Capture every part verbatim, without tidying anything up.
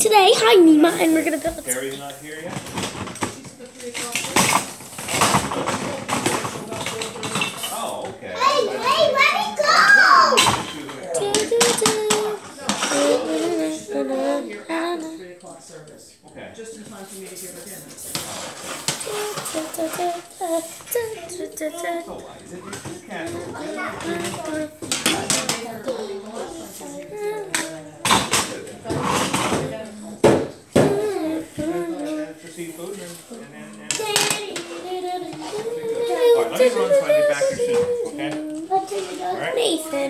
today. Hi, Nima, and we're gonna build. Carrie's not here yet? Oh, okay. Hey, hey, let me go! Okay. Just in time for me to give her dinner. Seafood and, and, and, and Alright, let me run so I get back here soon, okay? Alright? Nathan.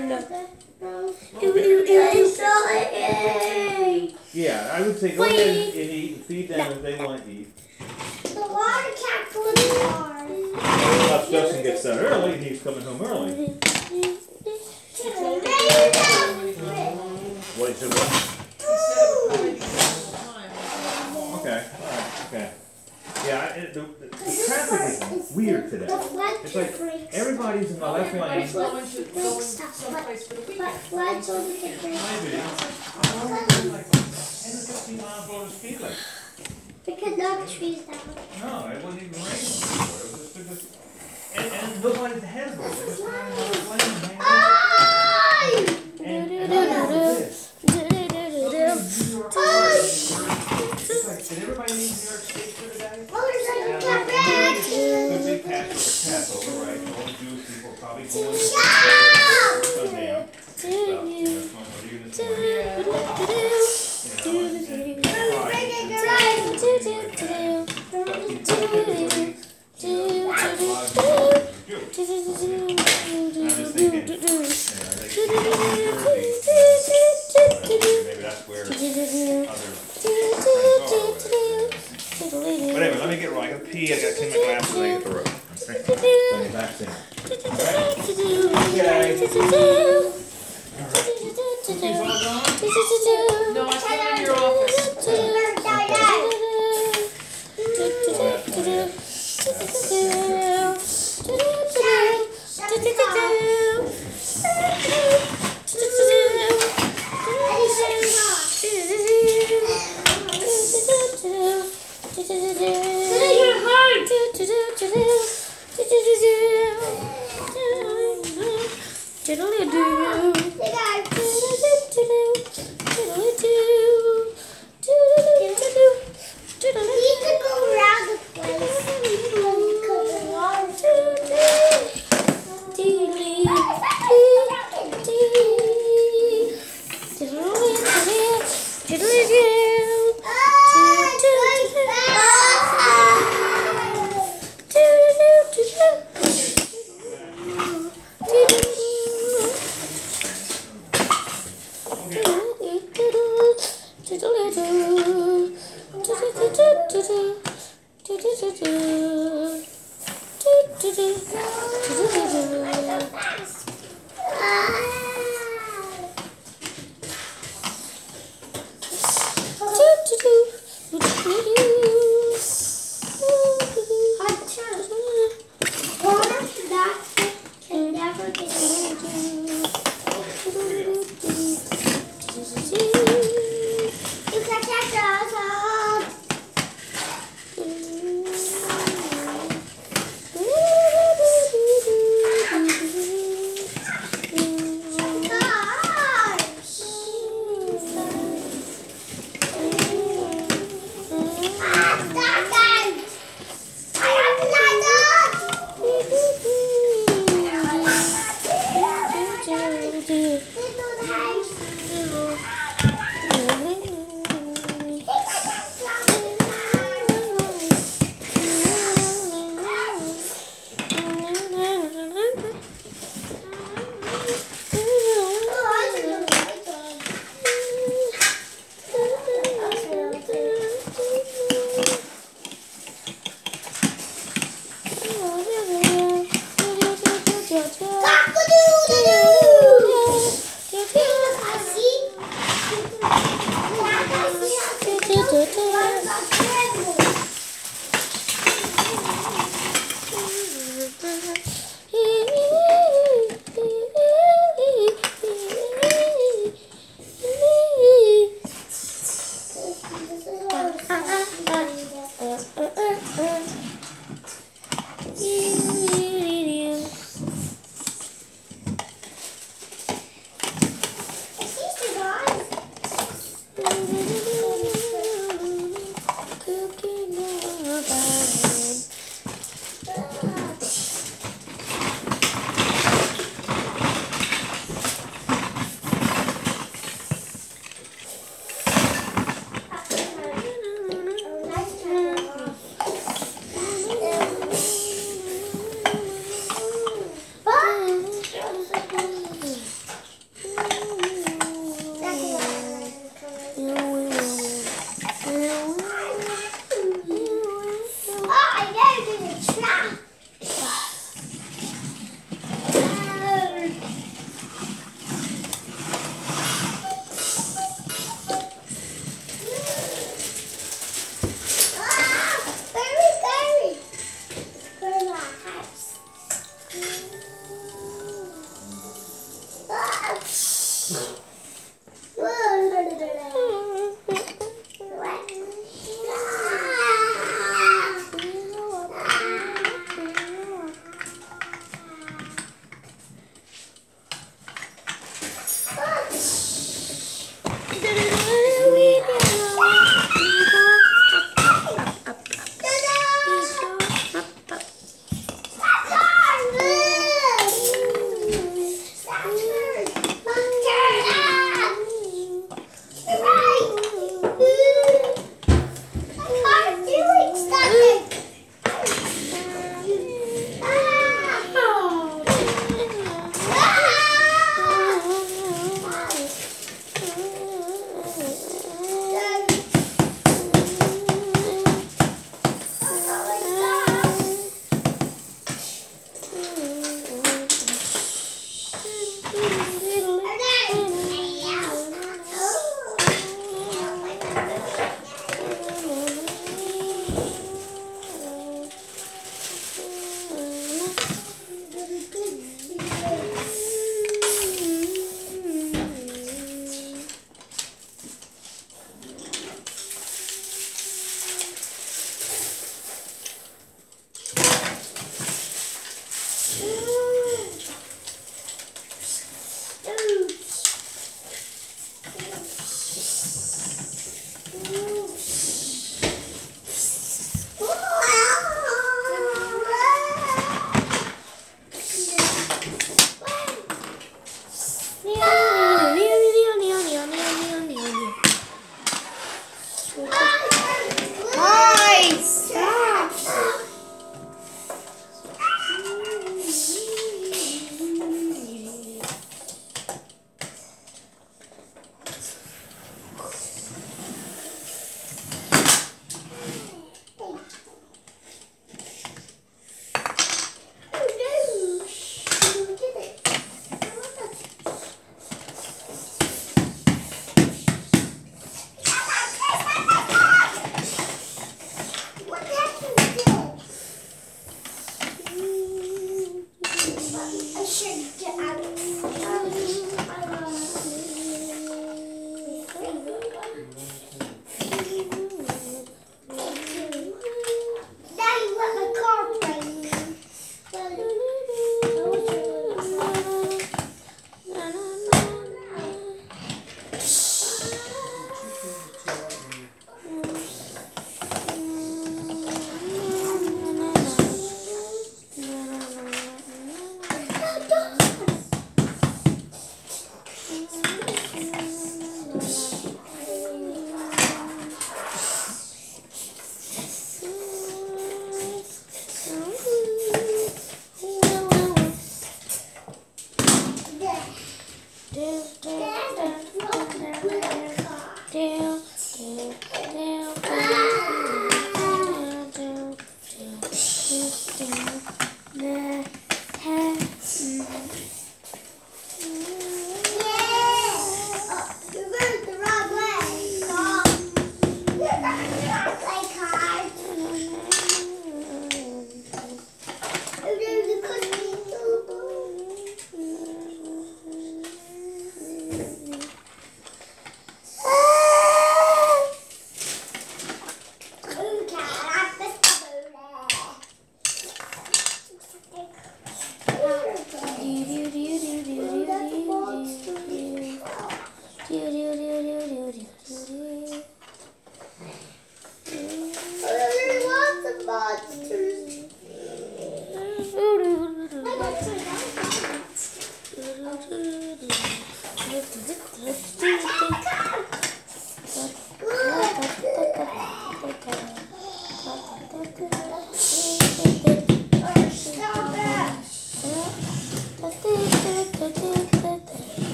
Yeah, I would say go ahead and eat, feed them if they want to eat. The water can't go in the car. Unless Justin gets done early, he's coming home early. What is it? Okay, alright, okay. Yeah, it, the, the, the traffic is weird today. It's like everybody's in the left lane. Everybody's going to going someplace for the weekend. Let's only get Maybe. And the fifteen mile below the speed limit. because knock trees down. No, it wasn't even raining before. It was just, it was, and, and nobody's ahead of us. They're just running down the lane and hanging out. And, and I know this. It's like, did everybody leave New York State for today? Motorcycle Yeah, cat Could red. be Passover, Passover, right? All the Jewish people are probably going to Stop! Sundown. Stuff, you know, what are you gonna say? You know, and- and Bring it, pride. guys. But people typically, you know, a lot of people are Jewish. And I'm just thinking, you know, I think maybe that's where other friends are. But anyway, let me get rolling. I gotta pee, I gotta clean my glasses, and I get the road. Okay? Let me back in. No, I put it in your office.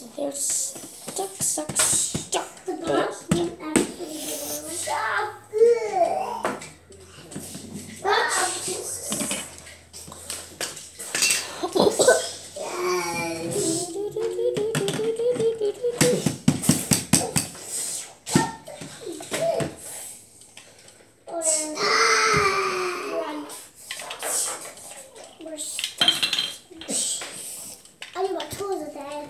They're stuck, stuck, stuck. The box won't actually stop. I need my tools again.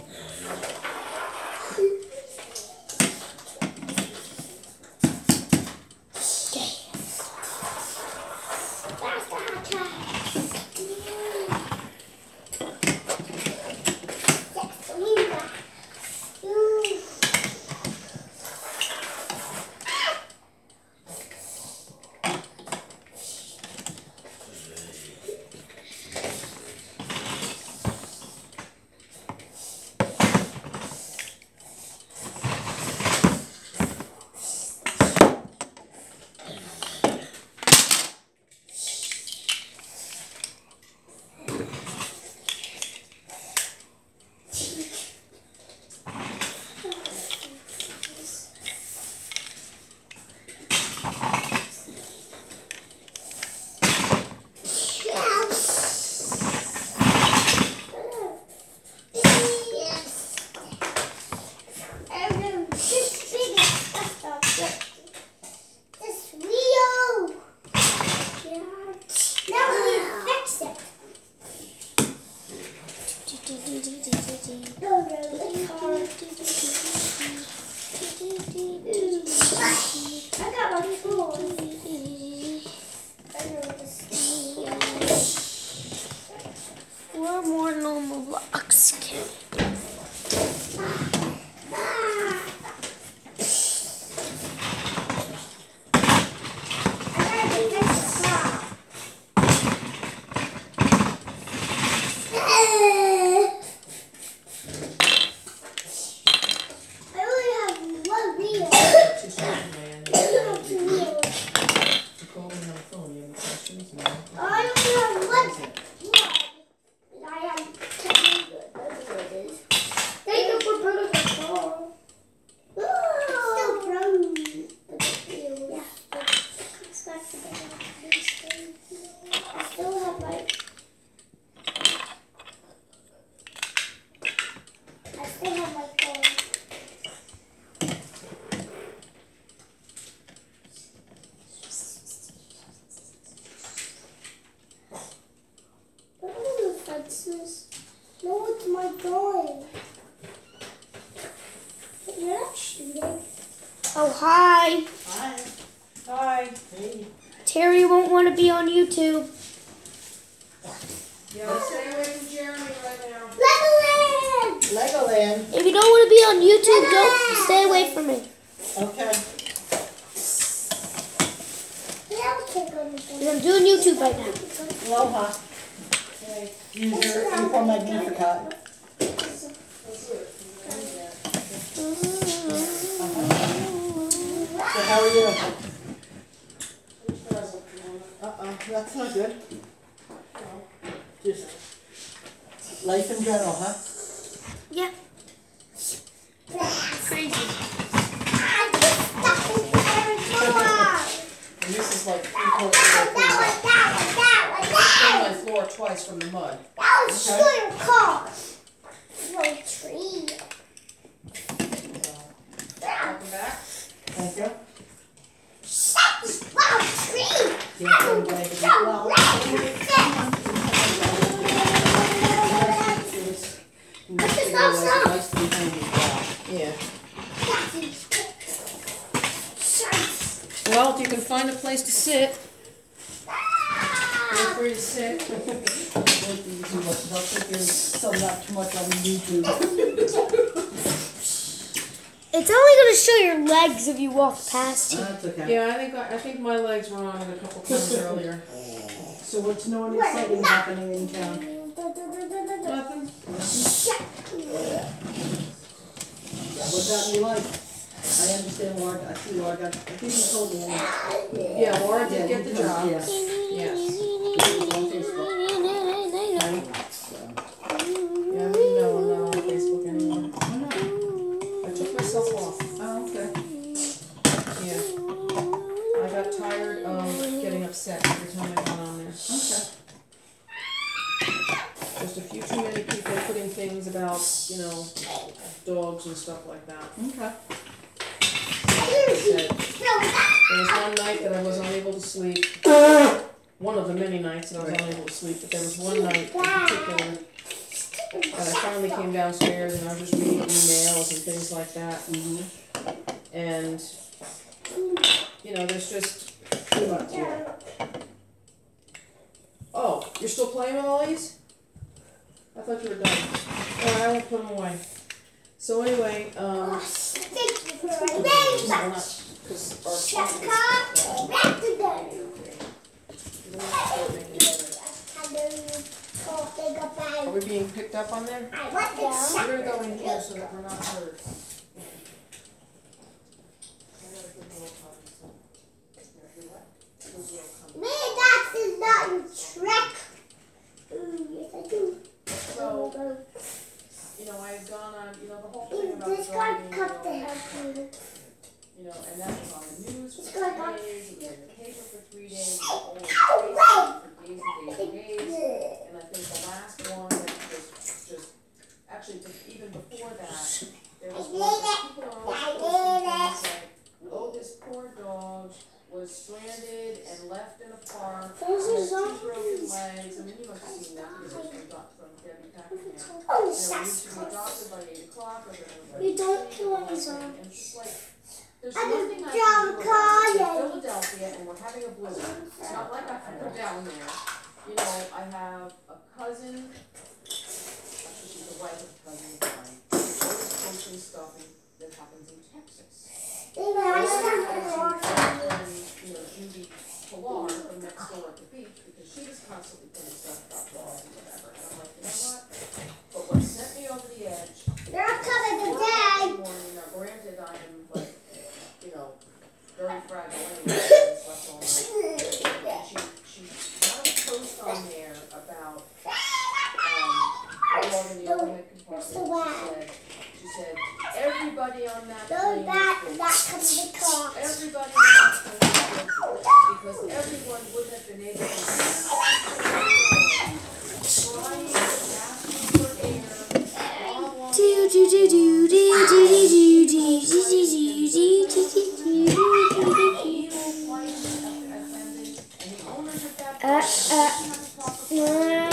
I got my tools. We're more normal blocks. No, it's my drawing. You're not shooting. Oh, hi. Hi. Hi. Hey. Terry won't want to be on YouTube. Yeah, stay away from Jeremy right now. Legoland! Legoland. If you don't want to be on YouTube, don't stay away from me. Okay. Because I'm doing YouTube right now. Aloha. Use your info magnificat. So how are you? Uh-oh, that's not good. Just life in general, huh? Yeah. Crazy. And this is like three quarters of the way. I spilled my floor twice from the mud. That was still your car. No tree. Welcome back. Thank you. Wow, tree. Yeah, I'm glad to be well. That's just not stuff. Nice behind you. Yeah. That's Well, if you can find a place to sit, feel free to sit. Don't think there's so not too much on YouTube. It's only going to show your legs if you walk past it. That's okay. Yeah, I think I, I think my legs were on it a couple times earlier. So what's new and exciting happening in town? Nothing. What got me like? I understand Laura, I see Laura got, I think you told me. Yeah, Laura did Yeah, get you the told- job. yeah. Yes. On Facebook. Yeah, we know I'm not on Facebook anymore. Why not? about, you know, dogs and stuff like that. Okay. Like I said, there was one night that I was unable to sleep. One of the many nights that I was unable to sleep, but there was one night in particular that I finally came downstairs and I was just reading emails and things like that. Mm-hmm. And, you know, there's just too much here. Oh, you're still playing with all these? I thought you were done. Alright, I won't put them away. So anyway, um... Are we being picked up on there? We're gonna go in here so that we're not heard. Me, that is not your trick. Ooh, yes, I do. So, you know, I've gone on, you know, the whole thing about This guy driving, cut the you know, hair. you know, and that was on the news for This three guy got- days, it was in the paper for three days, it was all over Facebook for days and days and days. And I think the last one that was just, actually, even before that, there was one that people are always posting things like, oh, this poor dog was stranded and left in a park with two broken legs. I mean, you must have seen that because it was from Doc- from Debbie Packingham. Oh, You know, we used to be suspect. adopted by eight o'clock, or then it was You like don't six, kill and his like- arm. and it's like, there's I nothing just I jump can do about it. It's in crying. Philadelphia, and we're having a blizzard. It's not like I can go down there. You know, I have a cousin, actually she's the wife of a cousin of mine, who's always posting stuff in- that happens in Texas. Baby, I started And, walking. you know, Judy Pilar from next door at the beach, because she was constantly putting stuff about dogs and whatever. And I'm like, you know what? But what sent me over the edge, They're coming one today. morning, now granted I am like, you know, very fragile anyway, I slept all night. And she, she got a post on there about, um, a dog in the overhead compartment. She said, she said, everybody on that Go plane back, was back to the car. everybody on that plane because everyone wouldn't have been able to trying asking for air, blah, blah, Do do do do do do do do do do do do do do. Uh, uh,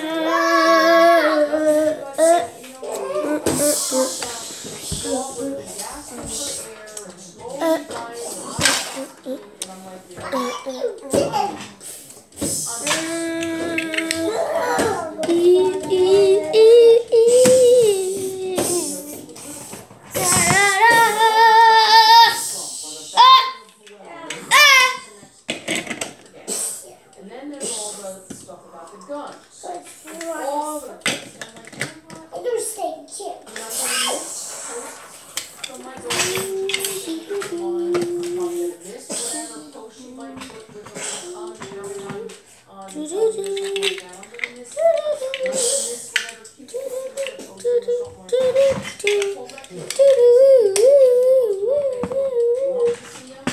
And then there's all the stuff about the guns. All of it. And I'm like, you know what? I do stay cute. I'm not gonna miss posts from my girlfriend on, I'm probably gonna miss whatever post she might put with a commentary on, on television or something like that. I'm gonna miss that. I'm gonna miss whatever cute pictures they're posting or something like that. Hold that to it. You want me to see them?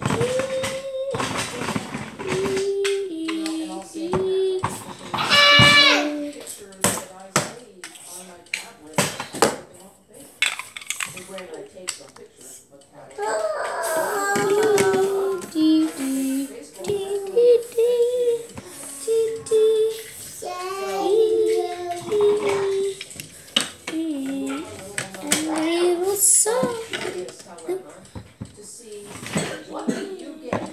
You know, and I'll save that. Pictures that I save on my tablet, everything off of Facebook. And granted, I take some pictures, but is, however, to see what do you get.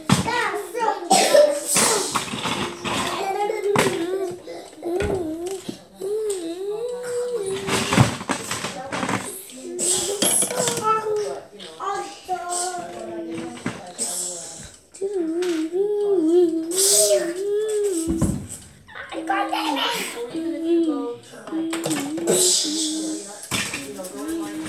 But, you know, or even if you go to my, you know, go to my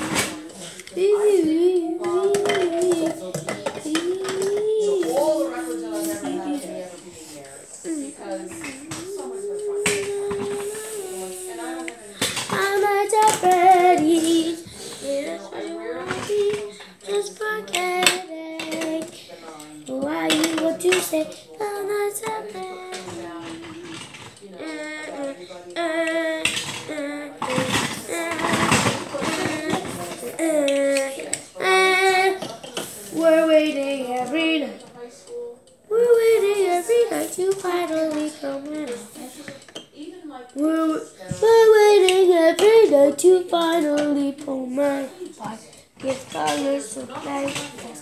you know, all the records that I've ever had of me ever being there, because someone's gonna find it. And I don't have anything. I'm not ready. You know, I rarely post Just forgetting benign. why you what you say. I'm not I didn't put ready. things down, you know, about everybody. Uh, uh, uh, uh. Give colors to play.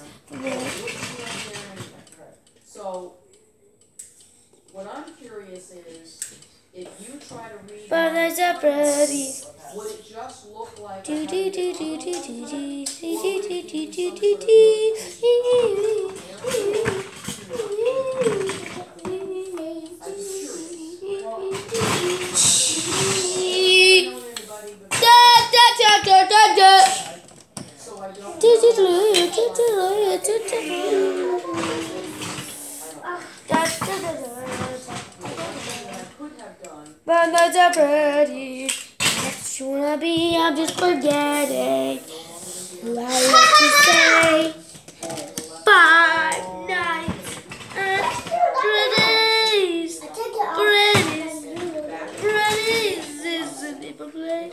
So, what I'm curious is, if you try to read, But there's a birdie. would it just look like Do a do do heavy do do envelope? do do do do do do do do. I'm just curious. Well, Da da da da da da. so I don't Do do know. do do do do do do. Da da da da da. What I could have done, But there's a birdie. Next you wanna be, I'm just forgetting who I love to say. Five nights and three days. Pretties, pretties is a deeper place.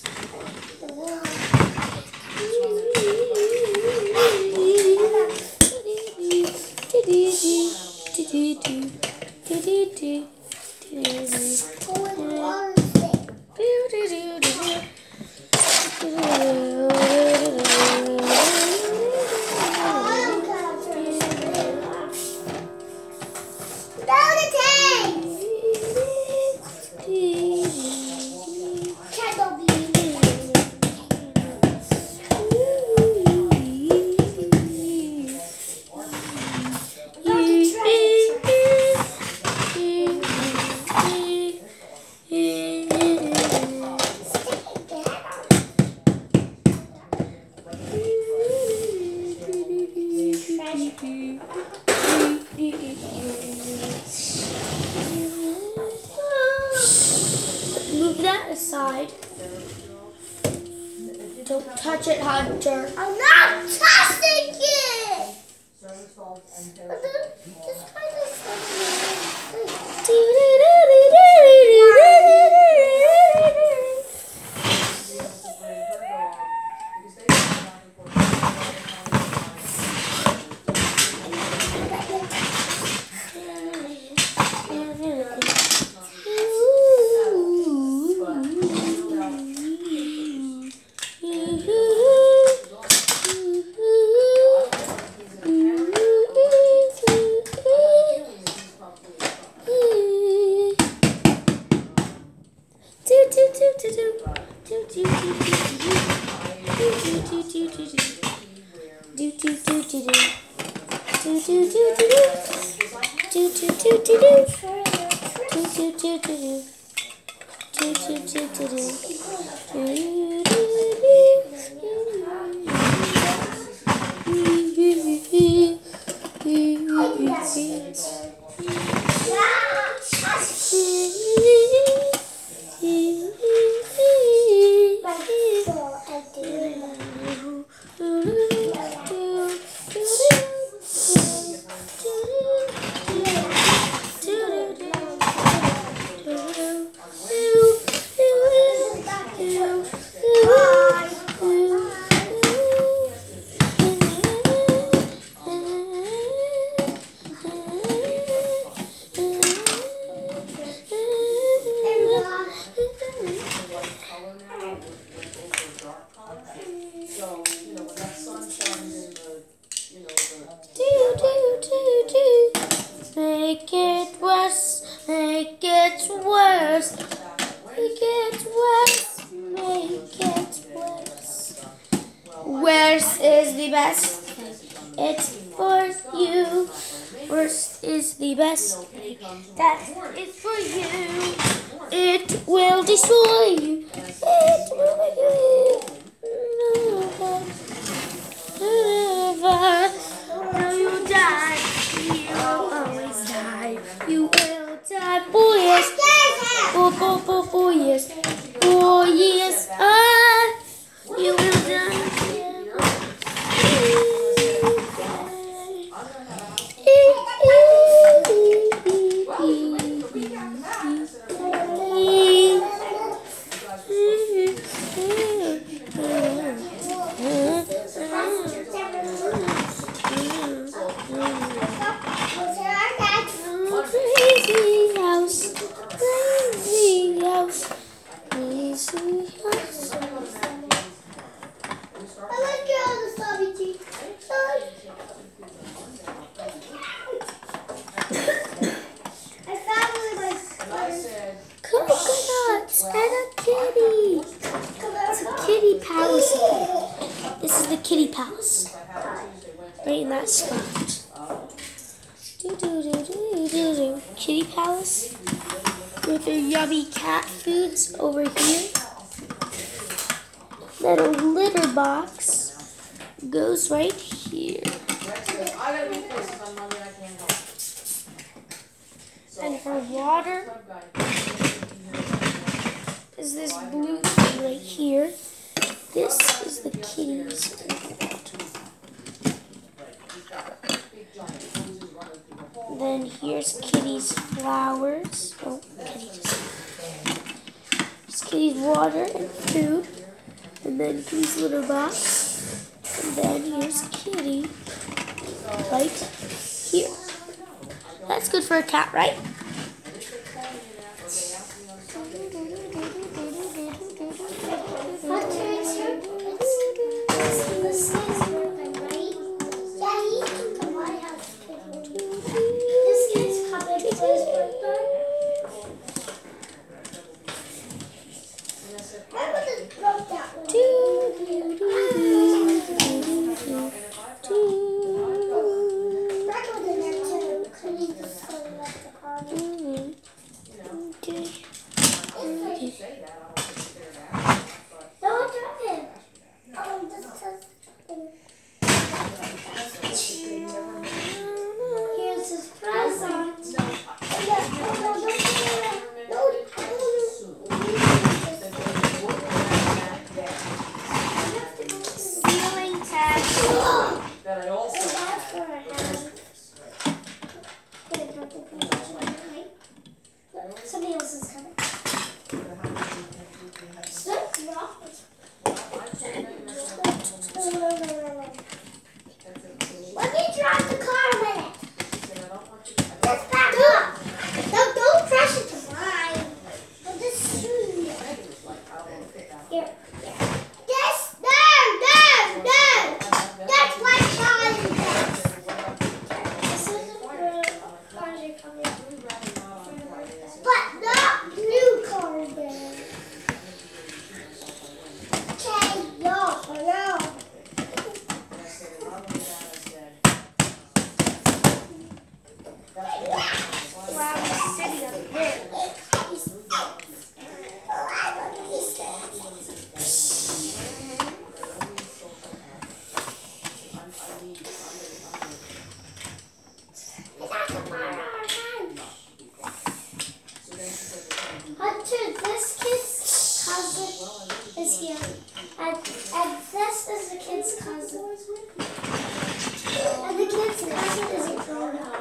Move that aside. Don't touch it, Hunter. I'm not touching it! service salt and But then, this kind of stuff. Make it worse, make it worse, make it worse, make it worse. Worse is the best, it's for you. Worst is the best, that is for you. It will destroy you, it will you. Never, no, you die, you will always die. You will die, oh yes, oh, oh, oh, oh yes, oh yes, ah, you will die. Kitty Palace. Right in that spot. Do, do, do, do, do, do. Kitty Palace with their yummy cat foods over here. Then a litter box goes right here. And her water is this blue thing right here. This is the kitty's water. Then here's Kitty's flowers. Oh, Kitty just. Here's Kitty's water and food. And then Kitty's litter box. And then here's Kitty right here. That's good for a cat, right? Here's his present. Ceiling tag. That I also Somebody else is coming. Let me drive the car a minute. Just back up. No, don't crash it to mine. I'll just shoot you. Here, here. Yes, no, no, no. That's my child. This isn't where cars are coming. But not new cars there. Okay, no, no. Wow, he's sitting up there. Hunter, this kid's cousin is here. And, and this is the kid's cousin. And the kid's cousin isn't grown up.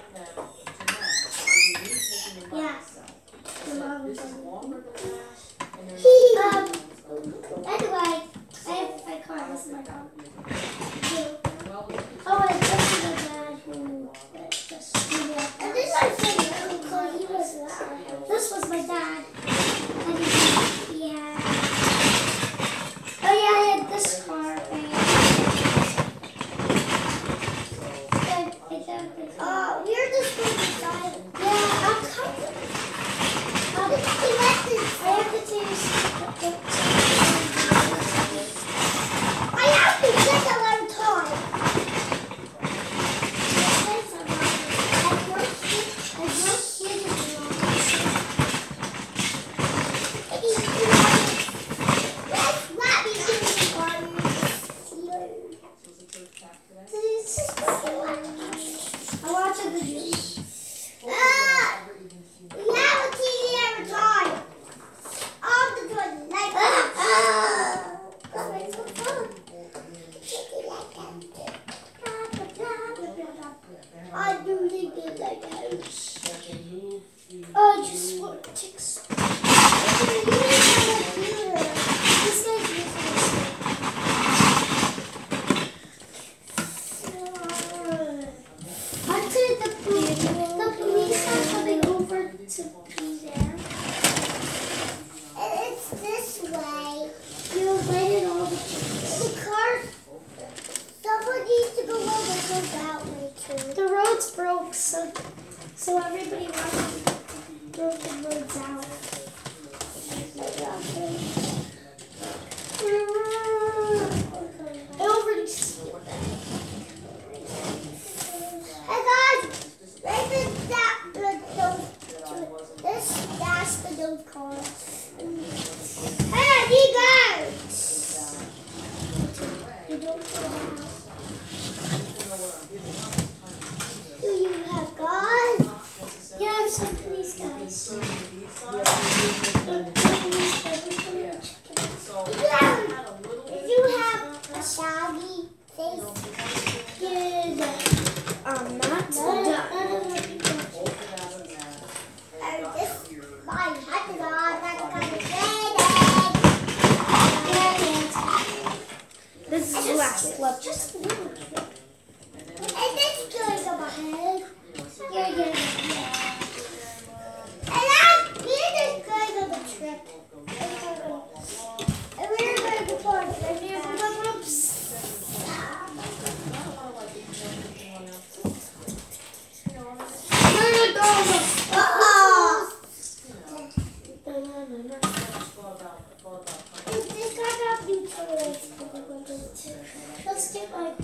Yeah. The mom is um, anyway, I have my car. This is my car. Oh, and this is my dad who just and this is my uncle. He was uh, this was my dad. And he, yeah. Oh yeah, I had this car. Oh, we're just going to drive. Yeah, I'm coming. Um, I have to take I have to take a long time. I broke it. I broke it in the Let's not be doing one. This is I watch the video. Ah! We have a T V every time. On the good like that. Ah! That makes so fun. I do think it like that. I just want to take some. This guy's using this. Hunter, the police, the police are coming over to be there. And it's this way. You invited all the the cars. Someone needs to go over go that way too. The road's broke, so so everybody wants broken roads out. I already Do you have guys? Yeah, I have some police guys. So If you have, if you have a shaggy face, good. I'm not done. And this, my hot dog, that's kind of This is the last flip. just a little bit. And this goes on my head. Here, here, here. And I'm here, this goes on the trip. And we're going to park. And here's my ropes. Let's get my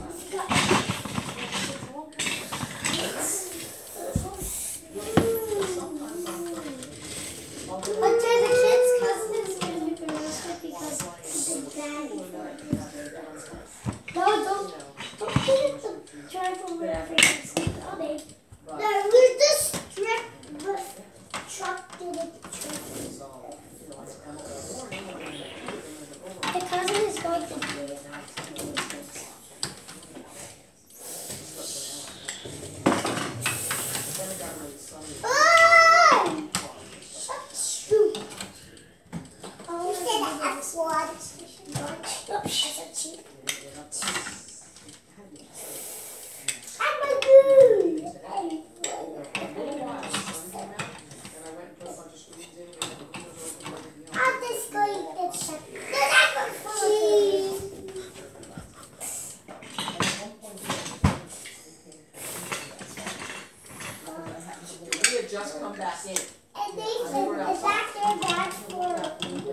But to the kids' cousins going to be arrested because it's daddy. No, don't, don't put it the drive over there. No, we're just strip the truck to the truck. The cousin is going to do it. Oh! Shoot! Oh, you said that's what? Oh, that's a cheap. I'm a dude! I'll just go eat the check. Cheese! we had just come back in. And they said the back there, that's for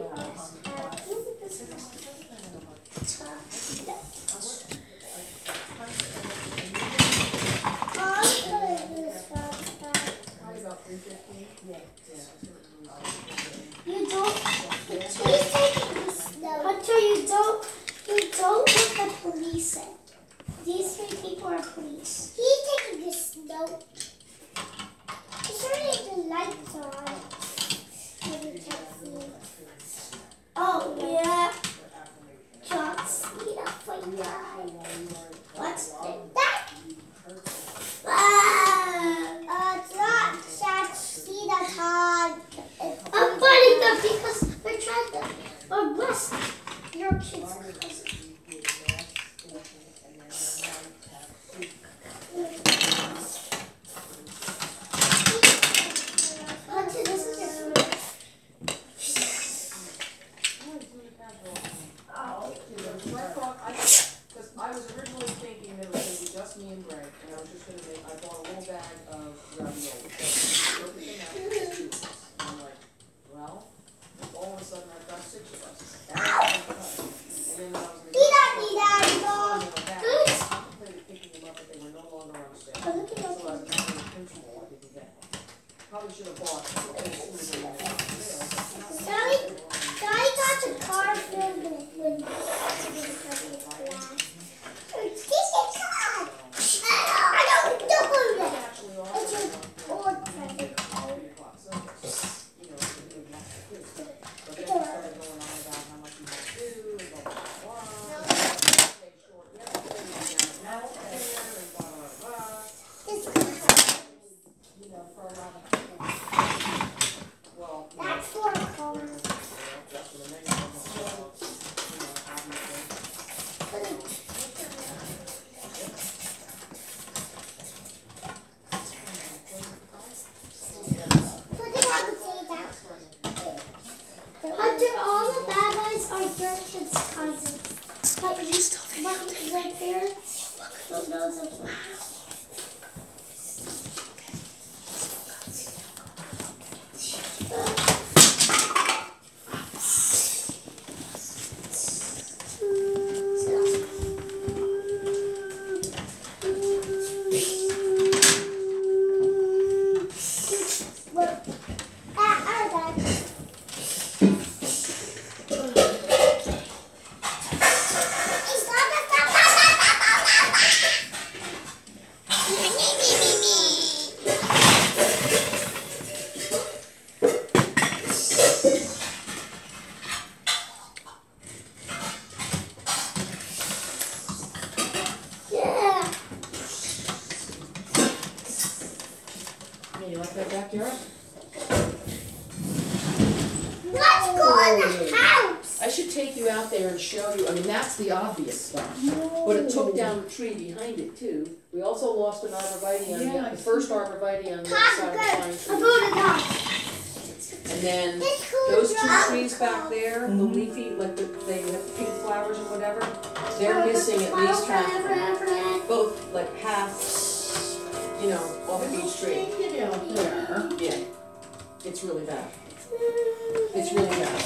you don't, he's taking this note. Hunter, you don't, you don't let the police in. These three people are police. He's taking this note. He's turning the lights on. Oh, yeah. John Cena for you. What's that? Ah, uh, it's not John Cena time. I'm fighting them because they're trying to arrest your kids' cousin. Hunter, this is your food. Because I was originally thinking that it was going to be just me and Greg, and I was just going to make, I bought a little bag of ravioli. So, look at the map, there's two of us. And I'm like, well, all of a sudden I've got six of us. That's not enough. And then I was going to Eat that, eat that, I Good. contemplated picking them up, but they were no longer on sale. Oh, look at So that. as a matter of principle, I didn't get one. Probably should have bought two as soon as they were on sale. Daddy, Daddy got the car filled with with glass. This is God. I don't do it. Actually, It's also, an old present. you know, it's a good match too. But then we started going on about how much you have to do, and blah, blah, blah, blah. Stay short yesterday, we went down to healthcare, and blah, blah, blah. This is You know, for a lot of people. Well, you know, That's for a car. just for the many of them, so, you know, obviously. Put it, put it on the table. Hunter, all the bad guys are your kids' cousins. But you still think right there? Look, those are Look, ah, ah, that. It's not the that backyard? Let's go in the house. I should take you out there and show you. I mean, that's the obvious stuff. But it took down the tree behind it too. We also lost an arborvitae on Yeah, I the, the see. first arborvitae on the other Pop, side of the good. pine I'm tree. going to go. And then It's cool, those two John. trees back there, the leafy, like the, they have pink flowers and whatever, they're missing at least half, both like half, you know, off of each tree. Get out there. Yeah, it's really bad. It's really bad.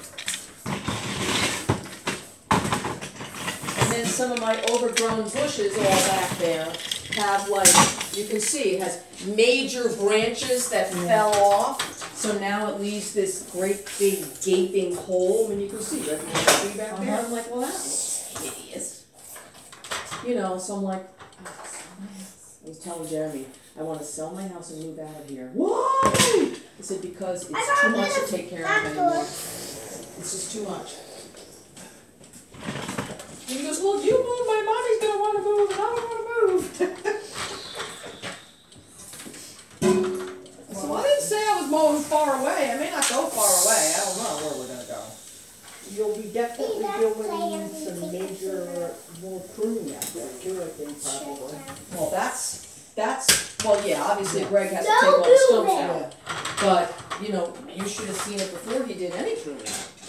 And then some of my overgrown bushes all back there have like, you can see it has major branches that fell off. So now it leaves this great big gaping hole. I mean, you can see right from the tree back there. I'm like, well, that looks hideous. You know, so I'm like, oh, sell my house. I was telling Jeremy, I want to sell my house and move out of here. Why? I said, because it's too much to take care of anymore. It's just too much. And he goes, well, if you move, my mommy's going to want to move, and I don't want to move. So I didn't say I was moving far away. I may not go far away. I don't know where we're going to go. You'll be definitely doing some major, more pruning out there too, I think, probably. Well, that's, that's, well, yeah, obviously Greg has to No take all the stumps moving. out. But, you know, you should have seen it before he did any pruning.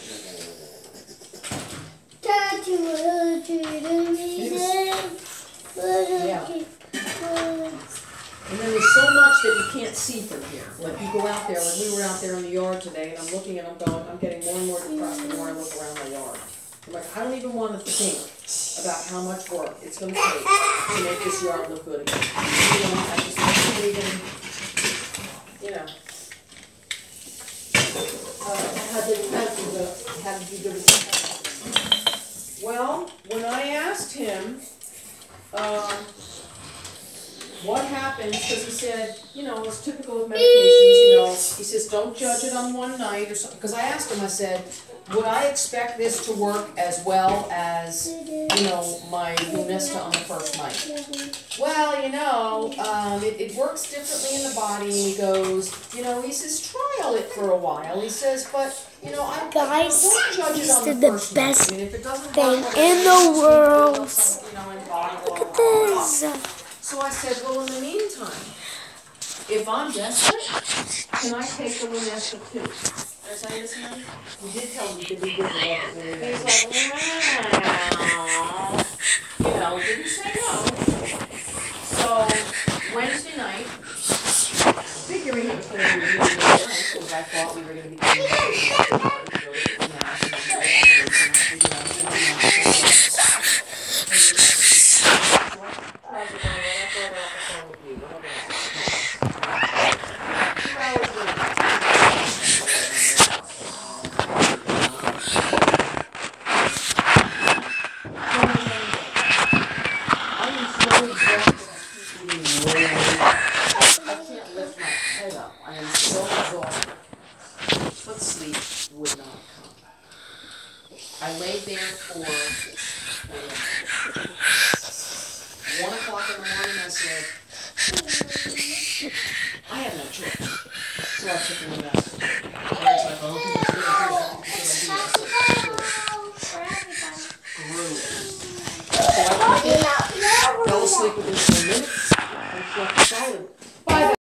Yeah. And then there's so much that you can't see from here. Like you go out there, like we were out there in the yard today, and I'm looking and I'm going, I'm getting more and more depressed the more I look around my yard. I'm like, I don't even want to think about how much work it's going to take to make this yard look good again. You know, I just can't even, you know. Uh, how did you, how how did you do it? Well, when I asked him, um, what happens, because he said, you know, it's typical of medications, you know, he says, don't judge it on one night or something, because I asked him, I said, would I expect this to work as well as, you know, my Lunesta on the first night? Well, you know, um, it, it works differently in the body, and he goes, you know, he says, trial it for a while, he says, but, you know, I Guys, don't judge it this on the is the first night. best I mean, if it doesn't thing work, in well, the world. you know, in body, blah, Look blah, at blah. this. So I said, well, in the meantime, if I'm desperate, can I take the Lunesta too? Did I say this, honey? You did tell me that we did it. He's like, well, you know, didn't say no. So Wednesday night, figuring it was going to be really nice, because I thought we were going to be doing I laid there for one o'clock in the morning. I said, I have no choice. So I took a nap. And I was like, oh,